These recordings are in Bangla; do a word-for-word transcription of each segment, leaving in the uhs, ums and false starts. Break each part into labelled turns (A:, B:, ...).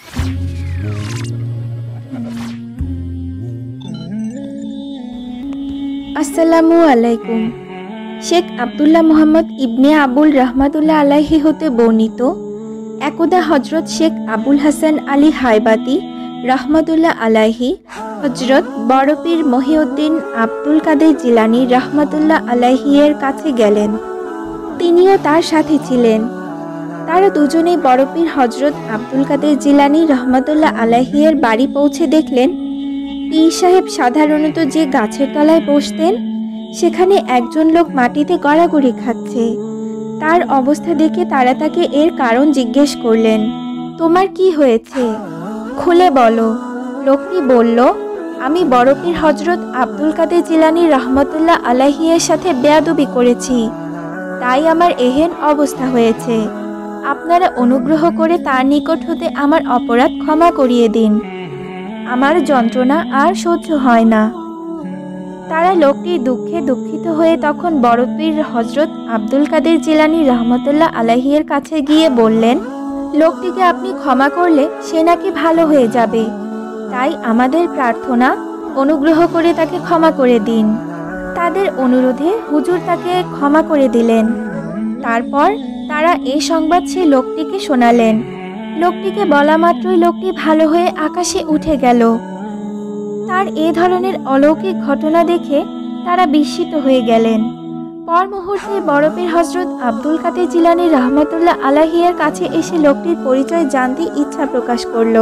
A: আসসালামু আলাইকুম। শেখ আব্দুল্লাহ মুহাম্মদ ইবনে আবুল রহমাতুল্লাহ আলাইহি হতে বর্ণিত, একদা হজরত শেখ আবুল হাসান আলী হায়বাতি রহমাতুল্লাহ আলাইহি হজরত বড়পীর মহিউদ্দিন আব্দুল কাদের জিলানী রহমাতুল্লাহ আলাইহি এর কাছে গেলেন। তিনিও তার সাথে ছিলেন। তারা দুজনেই বড়পীর হজরত আব্দুল কাদের জিলানী রহমাতুল্লাহ আলাইহি এর বাড়ি পৌঁছে দেখলেন পীর সাহেব সাধারণত যে গাছের তলায় বসতেন সেখানে একজন লোক মাটিতে গড়াগড়ি খাচ্ছে। তার অবস্থা দেখে তারা তাকে এর কারণ জিজ্ঞেস করলেন, তোমার কি হয়েছে, খুলে বলো। লোকটি বলল, আমি বড়পীর হজরত আব্দুল কাদের জিলানী রহমতুল্লাহ আলাইহি এর সাথে বেয়াদবি করেছি, তাই আমার এহেন অবস্থা হয়েছে। আপনারা অনুগ্রহ করে তার নিকট হতে আমার অপরাধ ক্ষমা করিয়ে দিন, আমার যন্ত্রণা আর সহ্য হয় না। তারা লোকটির দুঃখে দুঃখিত হয়ে তখন বড়পীর হজরত আব্দুল কাদের জিলানী রহমতুল্লাহ আলাইহি এর কাছে গিয়ে বললেন, লোকটিকে আপনি ক্ষমা করলে সে নাকি ভালো হয়ে যাবে, তাই আমাদের প্রার্থনা অনুগ্রহ করে তাকে ক্ষমা করে দিন। তাদের অনুরোধে হুজুর তাকে ক্ষমা করে দিলেন। তারপর তারা এই সংবাদ সে লোকটিকে শোনালেন। লোকটিকে বলা মাত্রই লোকটি ভালো হয়ে আকাশে উঠে গেল। তার এ ধরনের অলৌকিক ঘটনা দেখে তারা বিস্মিত হয়ে গেলেন। পর মুহূর্তে বড়পীর হজরত আব্দুল কাদের জিলানী রহমতুল্লাহ আলাইহি এর কাছে এসে লোকটির পরিচয় জানতে ইচ্ছা প্রকাশ করল।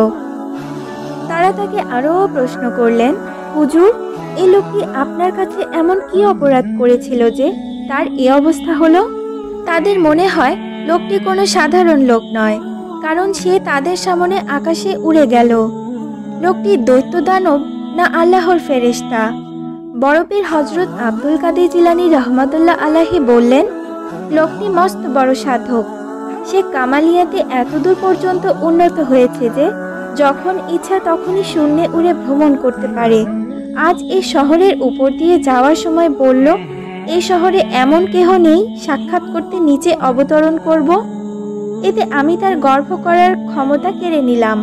A: তারা তাকে আরও প্রশ্ন করলেন, হুজুর, এই লোকটি আপনার কাছে এমন কি অপরাধ করেছিল যে তার এ অবস্থা হলো? তাদের মনে হয় লোকটি কোনো সাধারণ লোক নয়, কারণ সে তাদের সামনে আকাশে উড়ে গেল। লোকটি দৈত্য দানব না আল্লাহর ফেরেশতা? বড়পীর হজরত আব্দুল কাদের জিলানী রহমতুল্লাহ আলাইহি বললেন, লোকটি মস্ত বড় সাধক। সে কামালিয়াতে এতদূর পর্যন্ত উন্নত হয়েছে যে যখন ইচ্ছা তখনই শূন্যে উড়ে ভ্রমণ করতে পারে। আজ এই শহরের উপর দিয়ে যাওয়ার সময় বলল, এই শহরে এমন কেহ নেই, সাক্ষাৎ করতে নিচে অবতরণ করব। এতে আমি তার গর্ভ করার ক্ষমতা কেড়ে নিলাম।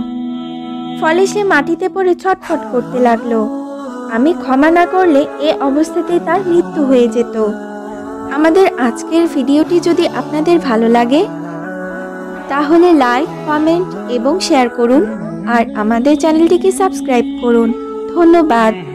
A: ফলে সে মাটিতে পড়ে ছটফট করতে লাগলো। আমি ক্ষমা না করলে এ অবস্থাতে তার মৃত্যু হয়ে যেত। আমাদের আজকের ভিডিওটি যদি আপনাদের ভালো লাগে তাহলে লাইক, কমেন্ট এবং শেয়ার করুন আর আমাদের চ্যানেলটিকে সাবস্ক্রাইব করুন। ধন্যবাদ।